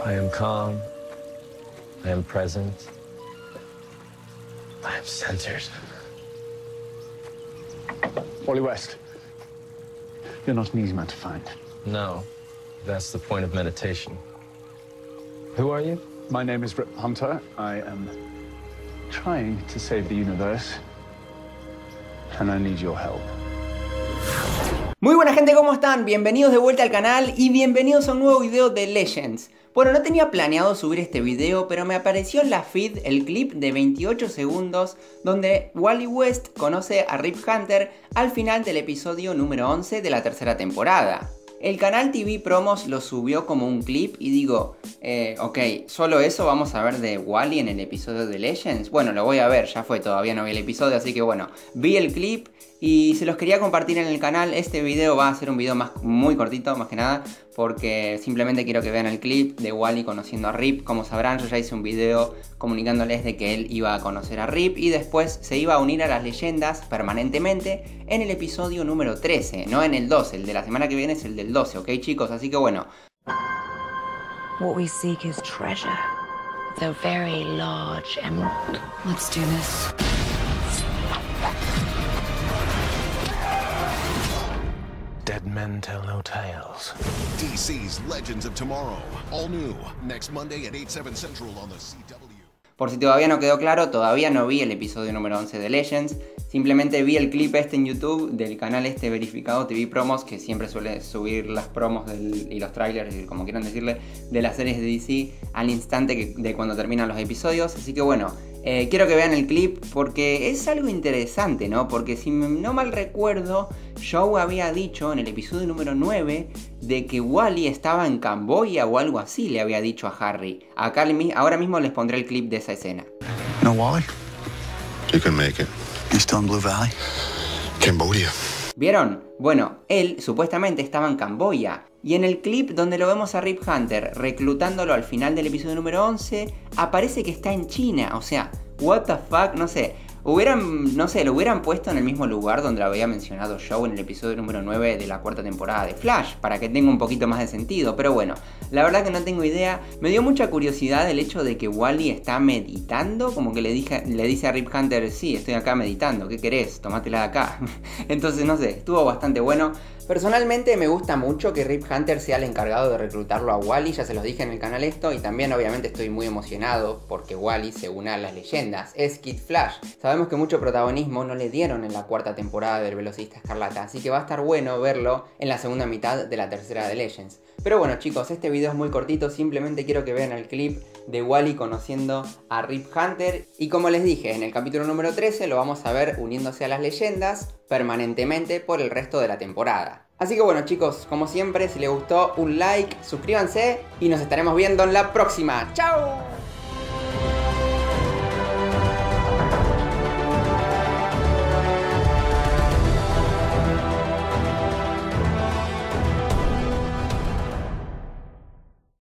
I am calm. I am present. I am centered. Wally West, you're not an easy man to find. No, that's the point of meditation. Who are you? My name is Rip Hunter. I am trying to save the universe, and I need your help. Muy buena gente, ¿cómo están? Bienvenidos de vuelta al canal y bienvenidos a un nuevo video de Legends. Bueno, no tenía planeado subir este video, pero me apareció en la feed el clip de 28 segundos donde Wally West conoce a Rip Hunter al final del episodio número 11 de la tercera temporada. El canal TV Promos lo subió como un clip y digo, ok, ¿solo eso vamos a ver de Wally en el episodio de Legends? Bueno, lo voy a ver, ya fue, todavía no vi el episodio, así que bueno, vi el clip y se los quería compartir en el canal. Este video va a ser un video muy cortito, más que nada, porque simplemente quiero que vean el clip de Wally conociendo a Rip. Como sabrán, yo ya hice un video comunicándoles de que él iba a conocer a Rip y después se iba a unir a las leyendas permanentemente en el episodio número 13, no en el 12, el de la semana que viene es el del 12, ¿ok chicos? Así que bueno. What we seek is treasure. The very large emerald. Let's do this. Dead men tell no tales. DC's Legends of Tomorrow. All new. Next Monday at 8/7 Central on the CW. Por si todavía no quedó claro, todavía no vi el episodio número 11 de Legends. Simplemente vi el clip este en YouTube del canal este verificado TV Promos, que siempre suele subir las promos y los trailers, como quieran decirle, de las series de DC al instante de cuando terminan los episodios. Así que bueno, quiero que vean el clip porque es algo interesante, ¿no? Porque si no mal recuerdo, Joe había dicho en el episodio número 9 de que Wally estaba en Camboya o algo así, le había dicho a Harry. Ahora mismo les pondré el clip de esa escena. No, Wally? You can make it. You still in Blue Valley? Cambodia. ¿Vieron? Bueno, él supuestamente estaba en Camboya. Y en el clip donde lo vemos a Rip Hunter reclutándolo al final del episodio número 11, aparece que está en China. O sea, what the fuck, no sé. Lo hubieran puesto en el mismo lugar donde lo había mencionado Joe en el episodio número 9 de la cuarta temporada de Flash, para que tenga un poquito más de sentido. Pero bueno, la verdad que no tengo idea. Me dio mucha curiosidad el hecho de que Wally está meditando, como que le dice a Rip Hunter, sí, estoy acá meditando, ¿qué querés? Tomátela de acá. Entonces, no sé, estuvo bastante bueno. Personalmente me gusta mucho que Rip Hunter sea el encargado de reclutarlo a Wally, ya se los dije en el canal esto, y también obviamente estoy muy emocionado porque Wally se une a las leyendas, es Kid Flash. Sabemos que mucho protagonismo no le dieron en la cuarta temporada del Velocista Escarlata, así que va a estar bueno verlo en la segunda mitad de la tercera de Legends. Pero bueno chicos, este video es muy cortito, simplemente quiero que vean el clip de Wally conociendo a Rip Hunter. Y como les dije, en el capítulo número 13 lo vamos a ver uniéndose a las leyendas permanentemente por el resto de la temporada. Así que bueno chicos, como siempre, si les gustó un like, suscríbanse y nos estaremos viendo en la próxima. ¡Chao!